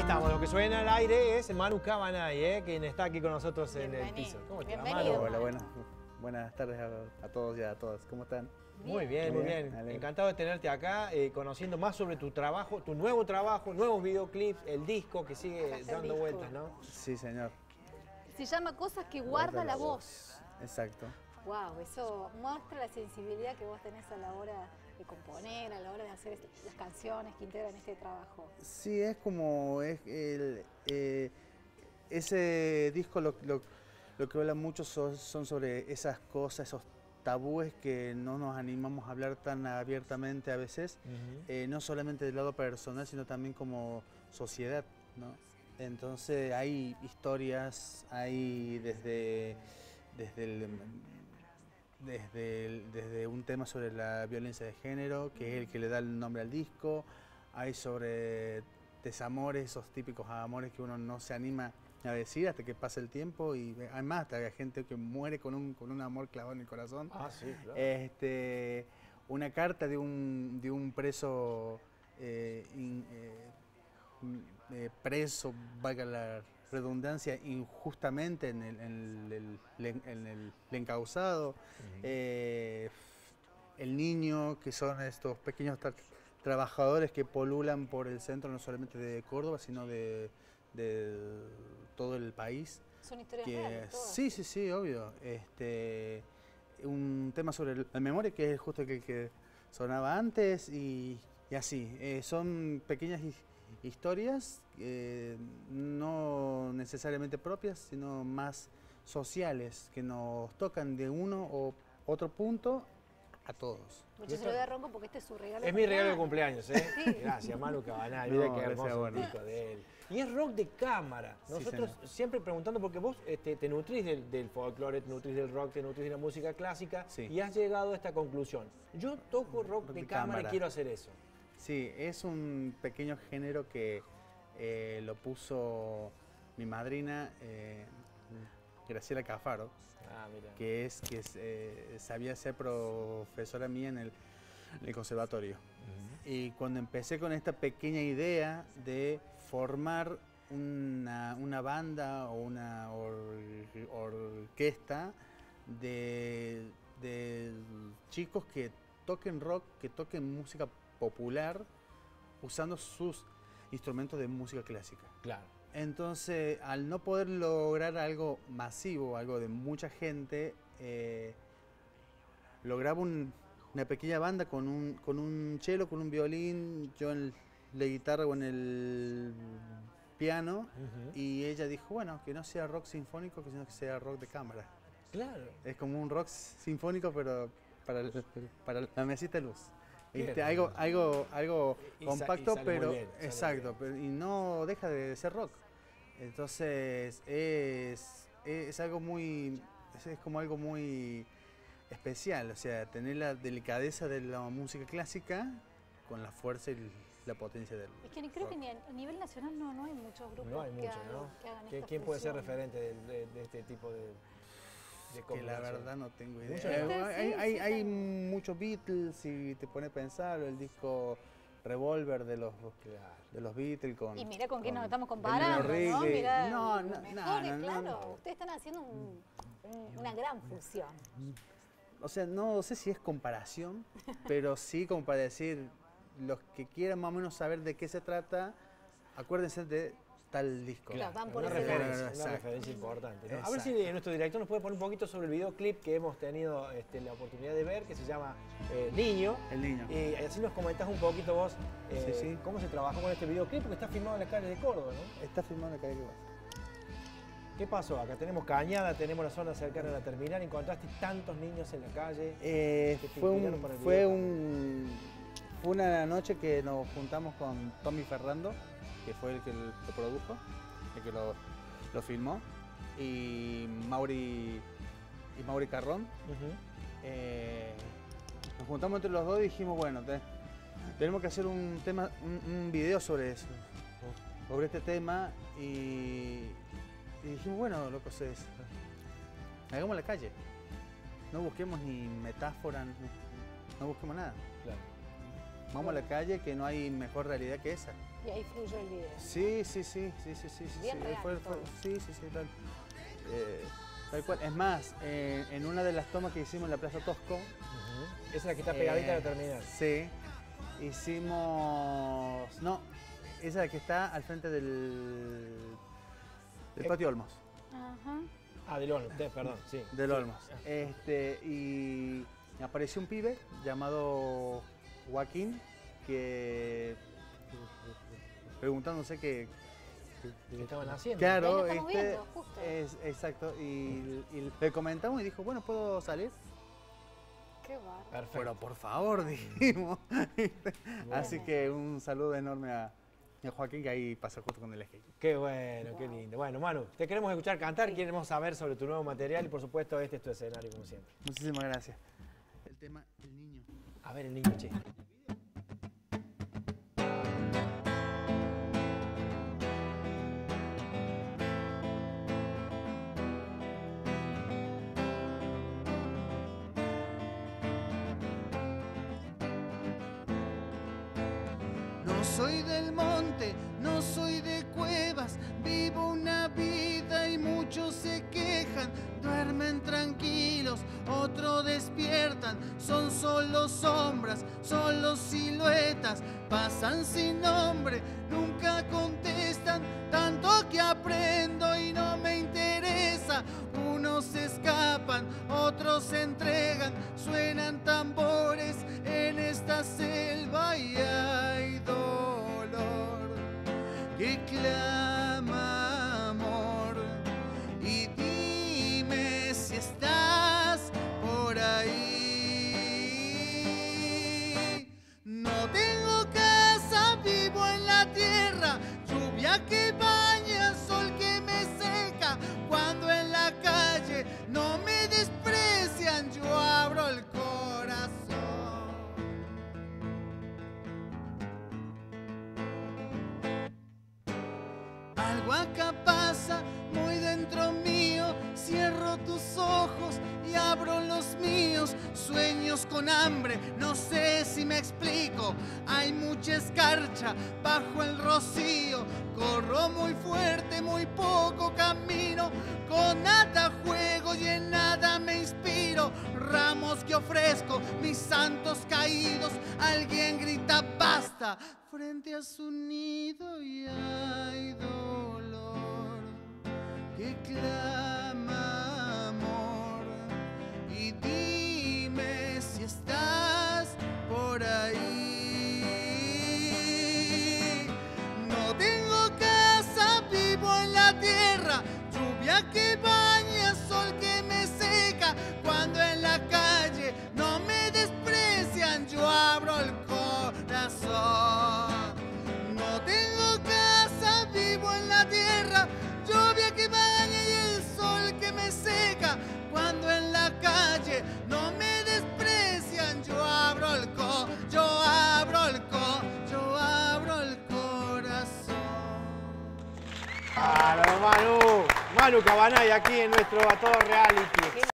estamos, lo que suena al aire es Manu Cabanay, quien está aquí con nosotros en el piso. ¿Cómo te va, Manu? Hola, buenas tardes a todos y a todas. ¿Cómo están? Muy bien, muy bien. Encantado de tenerte acá, conociendo más sobre tu trabajo, tu nuevo trabajo, nuevos videoclips, el disco que sigue dando vueltas, ¿no? Sí, señor. Se llama Cosas que guarda la voz. Exacto. Wow, eso muestra la sensibilidad que vos tenés a la hora de componer, a la hora de hacer las canciones que integran este trabajo. Sí, es como ese disco lo que habla mucho son sobre esas cosas, esos tabúes que no nos animamos a hablar tan abiertamente a veces, no solamente del lado personal, sino también como sociedad, ¿no? Entonces hay historias, hay desde un tema sobre la violencia de género, que es el que le da el nombre al disco, hay sobre desamores, esos típicos amores que uno no se anima a decir hasta que pasa el tiempo, y además hasta hay gente que muere con un amor clavado en el corazón. Ah, sí, claro. Una carta de un preso preso, valga la redundancia, injustamente en el encausado. El niño, que son estos pequeños trabajadores que polulan por el centro, no solamente de Córdoba, sino de todo el país. Son historias reales, todas. Sí, obvio. Un tema sobre la memoria, que es justo el que sonaba antes, y así. Son pequeñas historias, no necesariamente propias, sino más sociales, que nos tocan de uno o otro punto a todos. Mucho se lo doy a Ronco porque este es su regalo. Es mi regalo de cumpleaños, ¿eh? Sí. Gracias, Manu Cabanay. Mira No, qué hermoso bueno. disco de él. Y es rock de cámara. Nosotros siempre preguntando, porque vos te nutrís del folclore, te nutrís del rock, te nutrís de la música clásica, y has llegado a esta conclusión. Yo toco rock de cámara y quiero hacer eso. Sí, es un pequeño género que lo puso mi madrina, Graciela Cafaro, que sabía ser profesora mía en el conservatorio. Y cuando empecé con esta pequeña idea de formar una banda o una orquesta de chicos que toquen rock, que toquen música popular, usando sus instrumentos de música clásica. Claro. Entonces, al no poder lograr algo masivo, algo de mucha gente, lograba una pequeña banda con un cello, con un violín, yo en la guitarra o en el piano, y ella dijo, bueno, que no sea rock sinfónico, sino que sea rock de cámara. Claro. Es como un rock sinfónico, pero para la mesita de luz. Algo compacto, pero bien, exacto, y no deja de ser rock. Entonces es como algo muy especial, o sea, tener la delicadeza de la música clásica con la fuerza y la potencia del rock. Es que creo que ni a nivel nacional no hay muchos grupos que hagan esta ¿Quién puede ser fusión? referente de este tipo de que la verdad no tengo idea. ¿Mucho? Hay muchos Beatles, si te pones a pensar, el disco Revolver de los Beatles con... Y mira con quién nos estamos comparando, ¿no? Mirá, claro, ustedes están haciendo una gran fusión. O sea, no sé si es comparación, pero sí como para decir, los que quieran más o menos saber de qué se trata, acuérdense de tal disco. Claro, van por una ese referencia importante, ¿no? A ver si nuestro director nos puede poner un poquito sobre el videoclip que hemos tenido la oportunidad de ver, que se llama Niño. El Niño. Y así nos comentás un poquito vos cómo se trabajó con este videoclip, porque está filmado en la calle de Córdoba, ¿no? Está filmado en la calle de Córdoba. ¿Qué pasó? Acá tenemos Cañada, tenemos la zona cercana a la terminal, encontraste tantos niños en la calle. Fue una noche que nos juntamos con Tommy Ferrando, que fue el que lo produjo, el que lo filmó, y Mauri Carrón. Nos juntamos entre los dos y dijimos, bueno, tenemos que hacer un video sobre eso, sobre este tema, y dijimos, bueno, loco, hagamos la calle, no busquemos ni metáfora, no busquemos nada. Claro. Vamos a la calle, que no hay mejor realidad que esa. Y ahí fluyó el video. Sí. Bien real todo. Sí, tal. Tal cual. Es más, en una de las tomas que hicimos en la Plaza Tosco. Esa es la que está pegadita a la terminal. Sí. Hicimos... No, esa es la que está al frente del Patio Olmos. Ajá. Ah, del Olmos, perdón, sí. Del Olmos. Y apareció un pibe llamado Joaquín, que preguntándose qué estaban haciendo. Claro, viendo, justo. Exacto. Y le comentamos y dijo, bueno, ¿puedo salir? Qué bárbaro. Perfecto. Pero por favor, dijimos. Así que un saludo enorme a Joaquín, que ahí pasa justo con el skate. Qué bueno, qué lindo. Bueno, Manu, te queremos escuchar cantar, queremos saber sobre tu nuevo material y por supuesto este es tu escenario como siempre. Muchísimas gracias. El tema El Niño. A ver, el niño, che. No soy del monte, no soy de cuevas, vivo una vida y muchos se quejan, duermen tranquilos, otros despiertan, son solo sombras, solo siluetas, pasan sin nombre, nunca contestan, tanto que aprendo y no me interesa, unos se escapan, otros se entregan, suenan tambores en esta selva y hay dolor que clama amor y dime si estás por ahí. No tengo casa, vivo en la tierra, lluvia que baña, sol que me seca, cuando en la calle no me desprecian, yo abro el corazón. Algo acá pasa muy dentro mío, cierro tus ojos y abro los míos, sueños con hambre, no sé si me explico, hay mucha escarcha bajo el rocío, corro muy fuerte, muy poco camino, con nada juego y en nada me inspiro, ramos que ofrezco, mis santos caídos, alguien grita basta, frente a su nido y hay dolor que clama amor y dime si estás por ahí. No tengo casa, vivo en la tierra, lluvia que baña, sol que me seca, cuando en la calle no me desprecian, yo abro el corazón. No tengo casa, vivo en la tierra, lluvia que baña y el sol que me seca, cuando en la calle no me desprecian, yo abro el corazón. Claro, Manu Cabanay aquí en nuestro A Todo Reality.